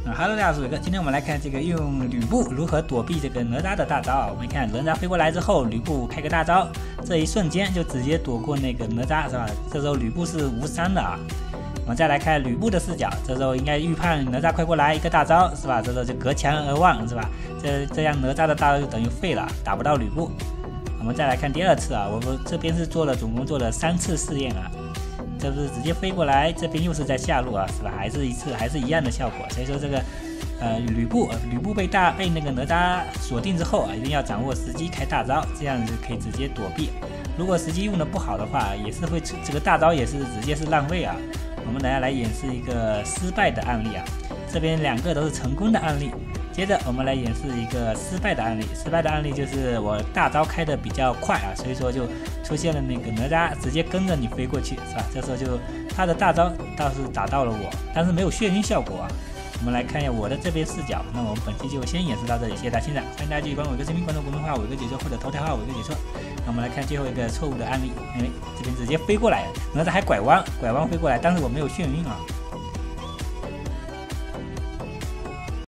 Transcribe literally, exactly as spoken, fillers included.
啊哈喽，大家好，我是伟哥。今天我们来看这个用吕布如何躲避这个哪吒的大招啊。我们看哪吒飞过来之后，吕布开个大招，这一瞬间就直接躲过那个哪吒，是吧？这时候吕布是无伤的啊。我们再来看吕布的视角，这时候应该预判哪吒快过来，一个大招，是吧？这时候就隔墙而望，是吧？这这样哪吒的大招就等于废了，打不到吕布。我们再来看第二次啊，我们这边是做了总共做了三次试验啊。这不是直接飞过来，这边又是在下路啊，是吧？还是一次，还是一样的效果。所以说这个，呃，吕布，吕布被大被那个哪吒锁定之后啊，一定要掌握时机开大招，这样就可以直接躲避。如果时机用的不好的话，也是会这个大招也是直接是浪费啊。我们等下来演示一个失败的案例啊，这边两个都是成功的案例。接着我们来演示一个失败的案例，失败的案例就是我大招开的比较快啊，所以说就出现了那个哪吒直接跟着你飞过去，是吧？这时候就他的大招倒是打到了我，但是没有眩晕效果啊。我们来看一下我的这边视角，那我们本期就先演示到这里，谢谢大家欣赏，欢迎大家继续关注伟哥视频，关注公众号伟哥解说或者头条号伟哥解说。那我们来看最后一个错误的案例，因为这边直接飞过来，哪吒还拐弯，拐弯飞过来，但是我没有眩晕啊。